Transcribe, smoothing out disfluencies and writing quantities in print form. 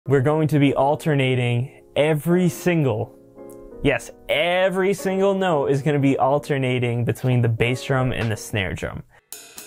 we're going to be alternating every single note is going to be alternating between the bass drum and the snare drum.